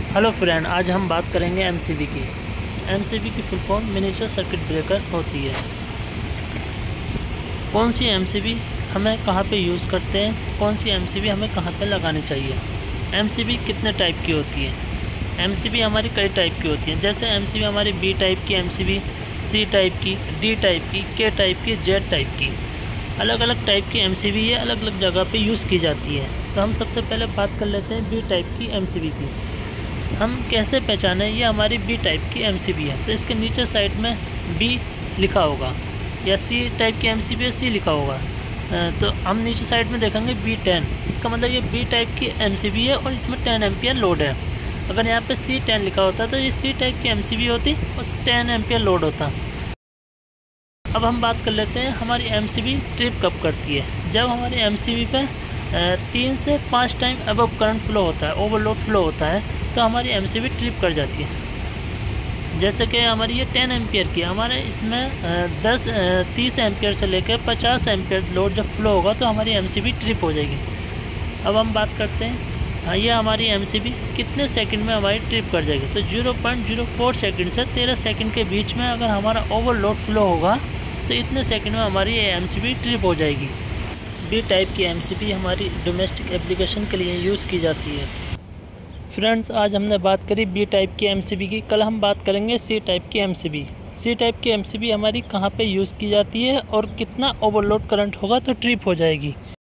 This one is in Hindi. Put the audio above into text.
हेलो फ्रेंड, आज हम बात करेंगे एमसीबी की। एमसीबी की full form miniature circuit breaker होती है। कौन सी एमसीबी हमें कहाँ पे यूज़ करते हैं, कौन सी एमसीबी हमें कहाँ पे लगानी चाहिए। एमसीबी कितने टाइप की होती है। एमसीबी हमारी कई टाइप की होती है। जैसे एमसीबी हमारी बी टाइप की एमसीबी, सी टाइप की, डी टाइप की, के टाइप की, जेड टाइप की। अलग अलग टाइप की एमसीबी ये अलग अलग जगह पे यूज़ की जाती है। तो हम सबसे पहले बात कर लेते हैं बी टाइप की एमसीबी की। हम कैसे पहचानें ये हमारी बी टाइप की एमसीबी है। तो इसके नीचे साइड में बी लिखा होगा, या सी टाइप की एमसीबी है, सी लिखा होगा। तो हम नीचे साइड में देखेंगे B10। इसका मतलब ये बी टाइप की एमसीबी है और इसमें 10 एम्पियर लोड है। अगर यहाँ पे C10 लिखा होता तो ये सी टाइप की एमसीबी होती और 10 एम्पियर लोड होता। अब हम बात कर लेते हैं हमारी एमसीबी ट्रिप कब करती है। जब हमारी एमसीबी पे 3 से 5 टाइम अबव करंट फ्लो होता है, ओवरलोड फ्लो होता है, तो हमारी एमसीबी ट्रिप कर जाती है। जैसे कि हमारी ये 10 एम्पियर की, हमारे इसमें 30 एम्पियर से लेकर 50 एम्पियर लोड जब फ्लो होगा तो हमारी एमसीबी ट्रिप हो जाएगी। अब हम बात करते हैं ये हमारी एमसीबी कितने सेकंड में हमारी ट्रिप कर जाएगी। तो 0.04 सेकंड से 13 सेकंड के बीच में अगर हमारा ओवरलोड फ्लो होगा तो इतने सेकंड में हमारी ये एमसीबी ट्रिप हो जाएगी। बी टाइप की एमसीबी हमारी डोमेस्टिक एप्लीकेशन के लिए यूज़ की जाती है। फ्रेंड्स, आज हमने बात करी बी टाइप की एमसीबी की। कल हम बात करेंगे सी टाइप की एमसीबी। सी टाइप की एमसीबी हमारी कहाँ पे यूज़ की जाती है और कितना ओवरलोड करंट होगा तो ट्रिप हो जाएगी।